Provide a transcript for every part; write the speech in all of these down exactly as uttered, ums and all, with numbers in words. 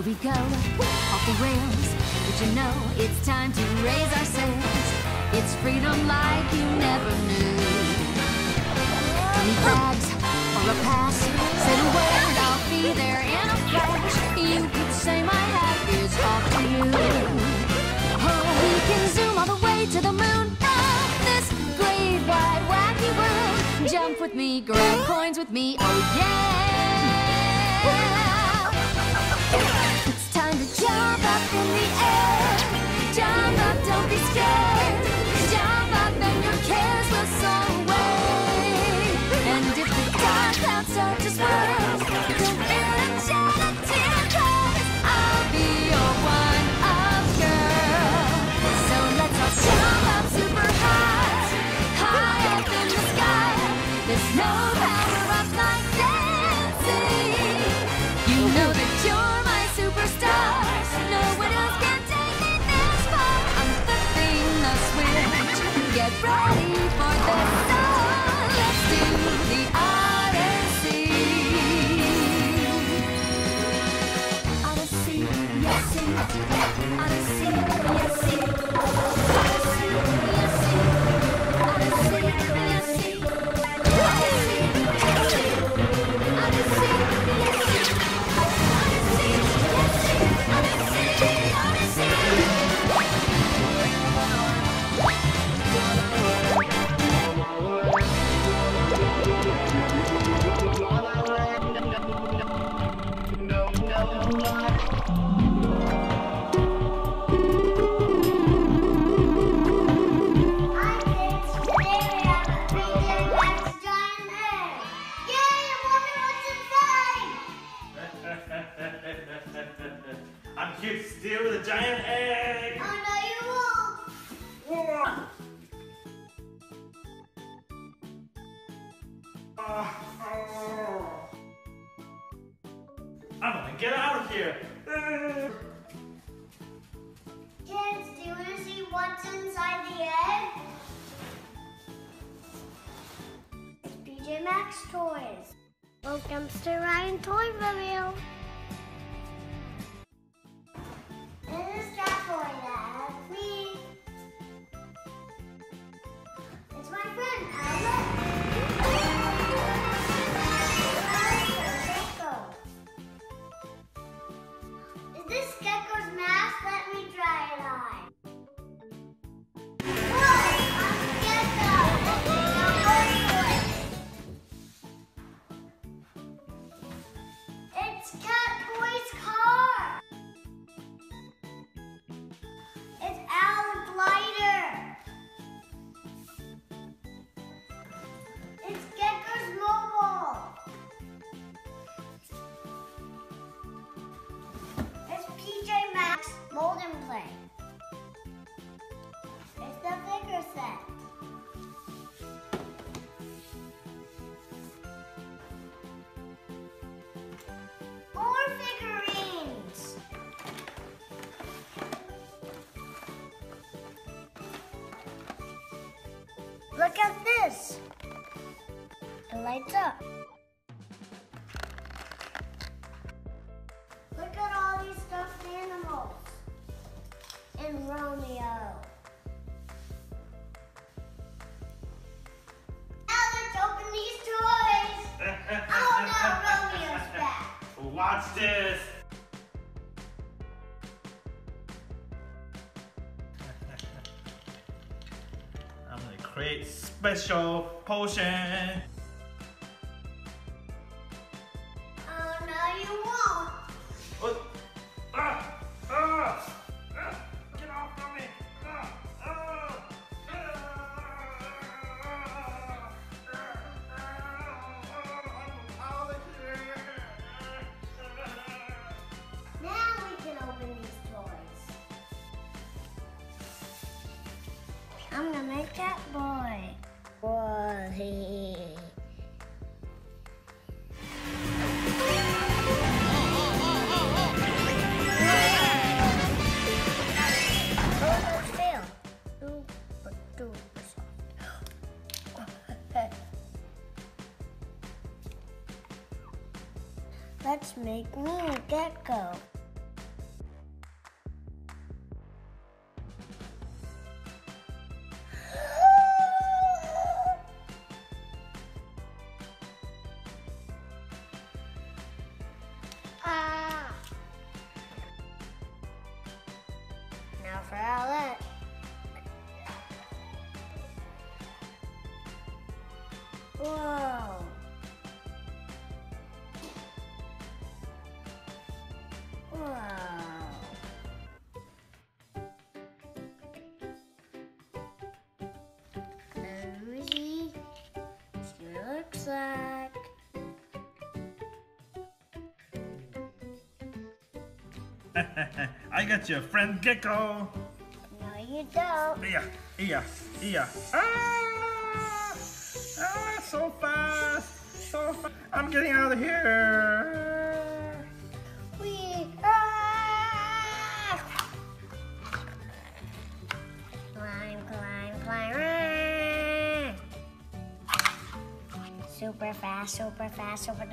we go, off the rails. But you know it's time to raise our sails. It's freedom like you never knew. Any bags or a pass, say the word, I'll be there in a flash. You could say my hat is off to you. Oh, we can zoom all the way to the moon. Oh, this great wide wacky world. Jump with me, grab coins with me, oh yeah. It's time to jump up in the air. Jump up, don't be scared. Jump up and your cares will soar away. And if the dark clouds start to swirl, don't fear a shed a tear, 'cause I'll be your one-up girl. So let's all jump up super high, high up in the sky. There's no power up like dancing. You know that you're my superstar. No one else can take me this far. I'm flipping the switch. Get ready for the sun. Let's do the Odyssey. Odyssey, yes, see. Odyssey, yes, see. Odyssey, yes, see. Odyssey, yes, see. Odyssey, yes, see. Odyssey, yes, see. Odyssey, yes, see. Odyssey, Odyssey. I'm here to steal the giant egg! Oh no, you won't! Whoa. Ah, oh. I'm gonna get out of here! Kids, do you want to see what's inside the egg? It's P J Maxx Toys. Welcome to Ryan Toyville. This is that toy that has me. It's my friend, Albert. Is this Gecko's mask? Let me try it on. Whoa, I'm Gecko. Now where's it? It's Cat Boy's car. It's Alan Glider. It's Gecko's mobile. It's P J Maxx Mold and Play. It's the figure set. More figurines. Look at this. It lights up. Look at all these stuffed animals. And Romeo. Now let's open these toys. Oh no, Romeo's back. Watch this! I'm gonna create special potion. Oh no, you won't. Oh. Ah! Ah! Ah! Get off of me! Ah! Ah! Ah! Ah! Out of here! Now we can open these toys. I'm gonna make that boy. Boy. Almost failed. Super duper soft. Let's make me a gecko. for Owlette. Whoa. Whoa. Cozy. She looks like. I got your friend Gecko. No, you don't. Yeah, yeah, yeah. Ah! Ah, so fast, so fast. I'm getting out of here. We ah! Climb, climb, climb. Super fast, super fast, super.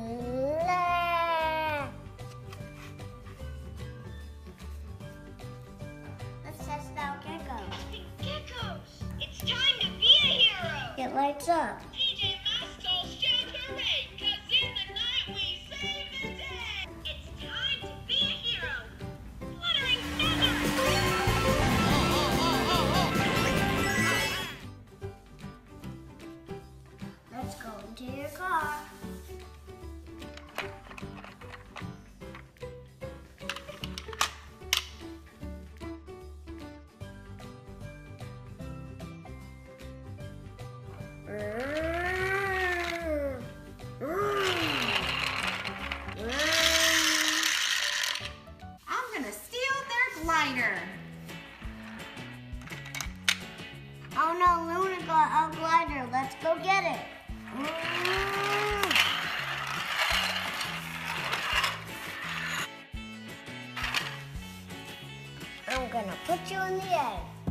Let's test out Gecko. Geckos, it's time to be a hero! It lights up. P J Masks all shout hooray, 'cause in the night we save the day! It's time to be a hero! Fluttering feathers! Let's go into your car. I'm gonna steal their glider. Oh no, Luna got a glider. Let's go get it. I'm gonna put you in the egg.